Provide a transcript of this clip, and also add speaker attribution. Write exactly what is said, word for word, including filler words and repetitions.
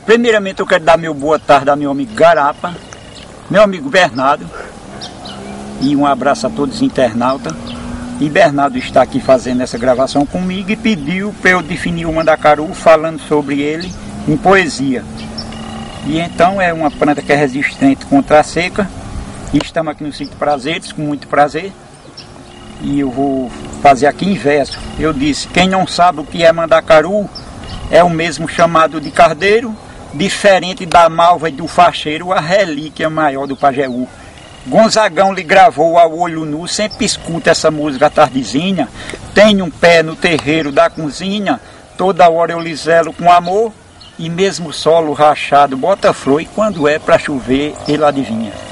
Speaker 1: Primeiramente eu quero dar meu boa tarde ao meu amigo Garapa, meu amigo Bernardo, e um abraço a todos os internautas. E Bernardo está aqui fazendo essa gravação comigo e pediu para eu definir o mandacaru falando sobre ele em poesia. E então é uma planta que é resistente contra a seca. E estamos aqui no sítio Prazeres, com muito prazer. E eu vou fazer aqui em verso. Eu disse: quem não sabe o que é mandacaru é o mesmo chamado de cardeiro, diferente da malva e do facheiro, a relíquia maior do Pajeú. Gonzagão lhe gravou ao olho nu, sempre escuta essa música à tardezinha. Tem um pé no terreiro da cozinha, toda hora eu lhe zelo com amor. E mesmo o solo rachado bota flor, e quando é pra chover ele adivinha.